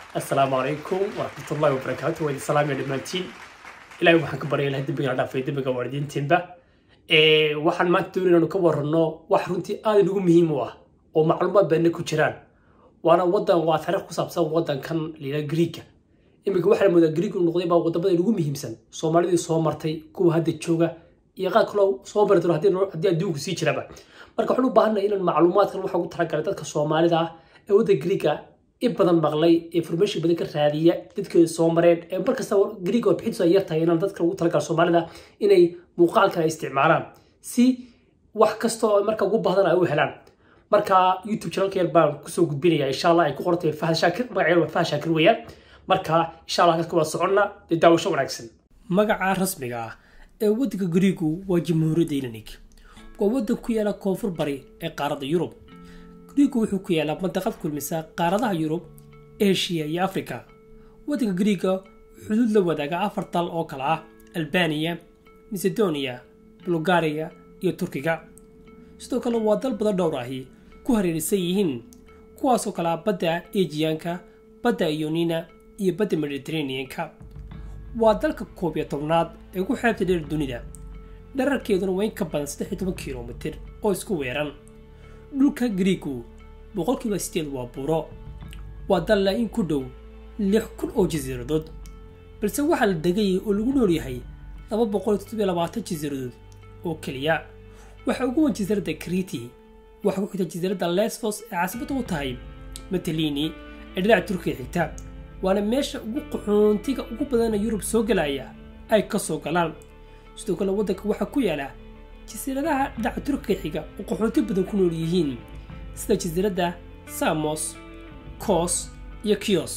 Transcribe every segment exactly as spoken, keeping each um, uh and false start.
السلام عليكم ورحمة الله وبركاته وإذا سلام يا دمانتين إلهي وحن كبري إلهي دبقنا دافي دبقا واردين تنبا إيه وحن ما تدورين أنو كورنو وحرونتي آدي نقو مهيموا ومعلومات بأنكو جيران وانا ودان واثاريخ كسابسان ودان كان لينا غريكا إمك وحنا مودا غريكو نقضي با ودبدا نقو مهيمسان سوماليدي سو martay kuwa hadda jooga iyo qaad kale soo bartay hadii hadii adduunku sii jiraba marka waxaan u baahanay inaan macluumaadkan waxa ugu talagalay dadka Soomaalida ah ee wada Greeka in badan maqlay information badan ka raadiya dadka soo mareen ee markasta Greek oo bixisa yartahay inaan dadka ugu talagalay Soomaalida inay muuqaalka isticmaalaan si wax kasto marka ugu baahan ay u helaan marka YouTube channel-ka baan ku soo gudbinaya insha Allah ay ku qortay Fahad Shaakir magaceedu waa Fahad Shaakir weeyaan marka insha Allah ka wada soconna daawasho wanaagsan magaca rasmiga ah ee waddanka Greek waa Jamhuuriyadda Ireland waa waddan ku yaala koonfur bari ee qaaradda Yurub Greek wuxuu ku yaalaa mandaqad kulmisa qaaradaha Yurub, Asia iyo Afrika waddanka Greek xuduud la wadaaga afar dal oo kala ah Albania, Macedonia, Bulgaria iyo Turkiga sidoo kale waa dal badan dhowr ahi ku hareeraysan yihiin kuwaas oo kala badda Aegeanka, badda Ionina iyo badda Mediterranean-ka waa dalka koob iyo tobnaad ee ku xeebta dheer dunida dhererkeeduna waa in ka badan saddex iyo toban kiiloomitir oo isku weeran dhulka Greeku boqolkiiba sideed waa buuro waa dal la in ku dhow lix kun oo jasiiradood balse waxa la degay oo lagu nool yahay laba boqol iyo toddoba iyo labaatan jasiiradood oo kaliya waxa ugu weyn jasiiradda Crete waxa ku xigta jasiiradda Lesbos ee caasimad u tahay Mytilene ee dhinaca Turkiga xigta waana meesha ugu qaxoontiga ugu badan ee Yurub soo galaya ay ka soo galaan sidoo kale waddanka waxa ku yaala jasiiradaha dhinaca Turkiga xiga oo qaxoonti badan ku nool yihiin sida jasiiradda Samos, Kos iyo Chios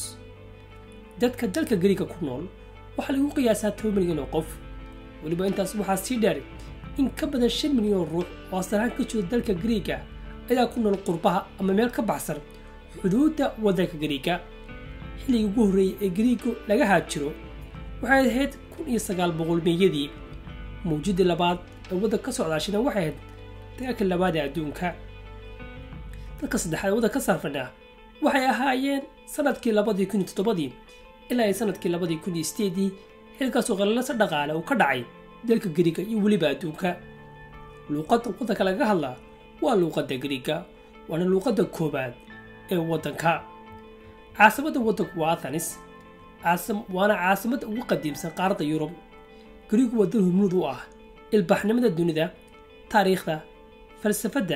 dadka dalka Greeka ku nool waxa lagu qiyaasaa toban milyan oo qof waliba intaas waxaa sii dheer in ka badan shan milyan oo ruux oo asal ka jooga dalka Greeka ayaa ku nool qurbaha ama meel ka baxsan xuduudda waddanka Greeka xilligii ugu horreeyay ee Greeko laga haajiro waxay ahayd kun iyo sagaal boqol meeyadii mawjadii labaad ee waddan ka socdaashina waxay ahayd dagaalkii labaad ee adduunka dadka saddexaad waddan ka saarfana waxay ahaayeen sanadkii labadii kun iyo toddobadii ilaa ay sanadkii labadii kun iyo sideedii xilkaasoo qalalasa dhaqaale uu ka dhacay dalka Greeka iyo weliba adduunka luuqadda waddanka laga hadlaa waa luuqadda Greeka waana luuqadda koobaad ee waddanka caasimadda waddanku waa Athens caasim waana caasimadda ugu qadiimsan qaaradda Yurub Greek waa dal hormuud u ah ilbaxnimada dunida taariikhda falsafadda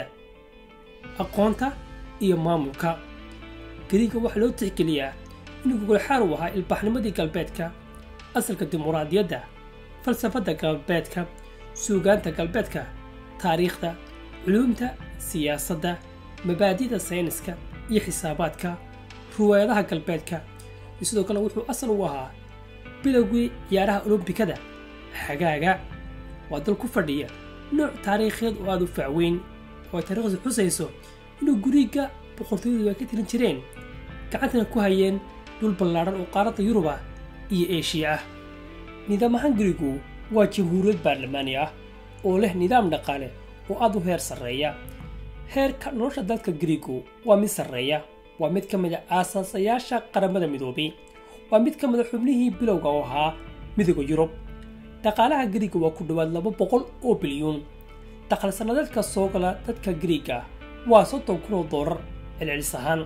aqoonta iyo maamulka Greek waxa loo tixgeliyaa inuu gogol xaar u ahaa ilbaxnimadii galbeedka asalka dimuqraadiyadda falsafadda galbeedka suugaanta galbeedka taariikhda culuumta siyaasadda mabaadi'da sayniska iyo xisaabaadka ruwaayadaha galbeedka sidoo kale wuxuu asal u ahaa bilowgii ciyaaraha olombikada xagaaga waa dal ku fadhiya nooc taariikheed oo aad u facweyn oo taariikhdu xusayso inuu Greeka boqortooyadu ka tirin jireen gacantana ku hayeen dhul ballaaran oo qaaradda Yurub iyo Asia ah nidaamka Greeku waa jamhuuriyad baarlamaani ah oo leh nidaam dhaqaale oo aad u heer sareeya heerka nolosha dalka Greeku waa mid sareeya waa mid ka mid ah aasaasiyaasha qaramada midoobay waa mid ka mid ah xubnihii bilowga oo ahaa midowga Yurub dhaqaalaha Greeka waa ku dhawaad laba boqol oo bilyan dakhli sanadeedka soo gala dadka Greeka waa soddon kun oo dollar celcelis ahaan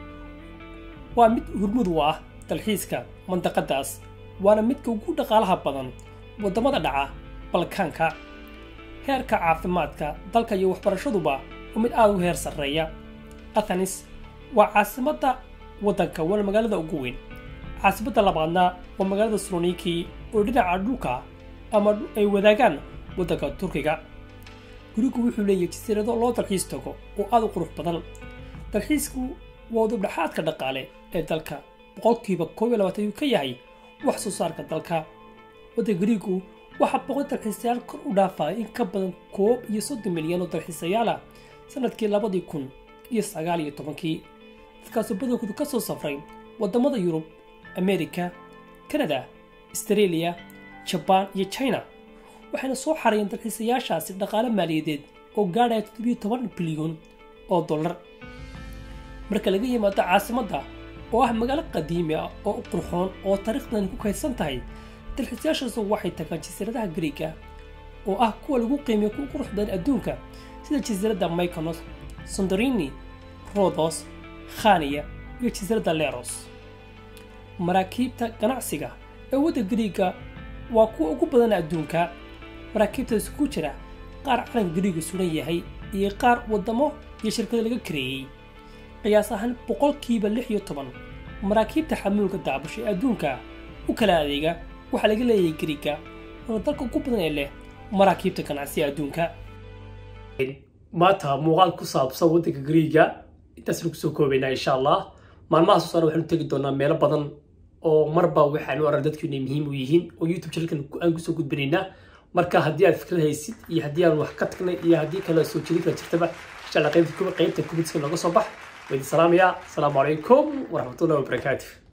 waa mid hormuud u ah dalxiiska mandaqadaas waana midka ugu dhaqaalaha badan wadamada dhaca Balkaanka heerka caafimaadka dalka iyo waxbarashaduba waa mid aad u heer sareeya Athens waa caasimadda waddanka waa magaalada ugu weyn caasimadda labaadna waa magaalada Saloniki oo dhinaca dhulka ama ay wadaagaan waddanka Turkiga Greeku wuxuu leeyahay jasiirado loo dalxiis tago oo aad u qurux badan dalxiisku waa dubdhaxaadka dhaqaale ee dalka boqolkiiba koob iyo labaatan uu ka yahay wax soo saarka dalka waddanka Greeku waxa boqol dalxiisayaal kor u dhaafay in ka badan koob iyo soddon milyan oo dalxiisayaal ah sanadkii labadii kun iyo sagaal iyo tobankii dadkaasoo badankoodu ka soo safray wadamada Yurub, Amerika, Canada, Australia, Japan iyo China waxayna soo xariyeen dalxiisayaashaasi dhaqaale maaliyadeed oo gaadhaya toddoba iyo toban bilyan oo dollar marka laga yimaado caasimadda oo ah magaalo qadiimi ah oo qurxoon oo taariikhdan ku kaydsan tahay dalxiisayaashaas waxay tagaan jasiiradaha Greek-ga oo ah kuwa lagu qiimeeyo ku quruxda adduunka sida jasiiradda Mykonos, Santorini, Rhodos, Khania iyo jasiiradda Leros. maraakiibta ganacsiga ee wadda Greek-ga waa kuwa ugu badan adduunka. maraakiibta isku jira qaar calan Greek suran yahay iyo qaar wadamo iyo shirkado laga kireeyay. qiyaas ahaan boqolkiiba lix iyo toban maraakiibta xamuulka daabasho ee adduunka u kala adeega waxa laga leeyahay Greek-ga oo dalka ugu badan ee leh maraakiibta ganacsiga adduunka. maanta muuqaal ku saabsan waddanka Greek-ga intaas lagu soo koobaynaa insha Allah. maalmaha soo socda waxaanu tagi doonaa meelo badan oo marba waxaanu arag dadku inay muhiim u yihiin oo YouTube channelkan aan ku soo gudbinaynaa. marka haddii aad fikrad haysid iyo haddii aan wax ka tagnay iyo haddii kale soo jeedin kara jirtaba insha Allah qaybta qaybta comments-ka nooga soo bax. وإذا سلام يا السلام عليكم ورحمة الله وبركاته.